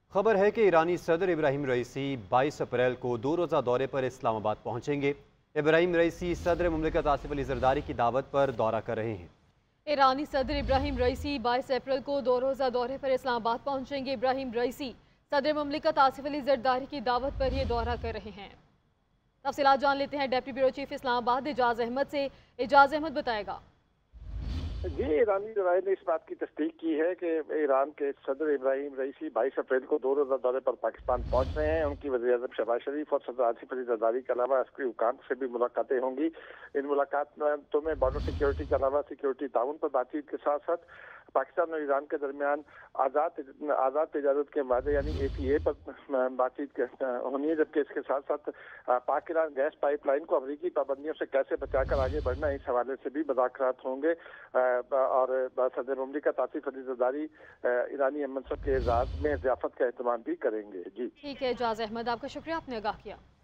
खबर है कि ईरानी सदर इब्राहिम रईसी 22 अप्रैल को 2 रोज़ा दौरे पर इस्लामाबाद पहुंचेंगे। इब्राहिम रईसी सदर मुमलिकत आसिफ अली जरदारी की दावत पर दौरा कर रहे हैं। ईरानी सदर इब्राहिम रईसी 22 अप्रैल को 2 रोज़ा दौरे पर इस्लामाबाद पहुंचेंगे। इब्राहिम रईसी सदर मुमलिकत आसिफ अली जरदारी की दावत पर ये दौरा कर रहे हैं। तफसीलात जान लेते हैं deputy bureau chief Islamabad Ejaz Ahmed से। एजाज अहमद बताएगा। जी, ईरानी जराये ने इस बात की तस्दीक की है कि ईरान के सदर इब्राहिम रईसी 22 अप्रैल को 2 रोज़ा दौरे पर पाकिस्तान पहुंच रहे हैं। उनकी वज़ीर-ए-आज़म शहबाज शरीफ और सदर आसिफ अली जरदारी के अलावा अस्करी हुकाम से भी मुलाकातें होंगी। इन मुलाकातों में बॉर्डर सिक्योरिटी के अलावा सिक्योरिटी ताउन पर बातचीत के साथ साथ पाकिस्तान और ईरान के दरमियान आज़ाद तजारत के वादे यानी APA पर बातचीत होनी है, जबकि इसके साथ साथ पाक ईरान गैस पाइपलाइन को अमरीकी पाबंदियों से कैसे बचाकर आगे बढ़ना, इस हवाले से भी मुज़ाकरात होंगे। और सदर मुमलिकत आसिफ अली जरदारी ईरानी मनसब के एजाज में ज़ियाफत का एहतमाम भी करेंगे। जी ठीक है एजाज अहमद, आपका शुक्रिया, आपने आगाह किया।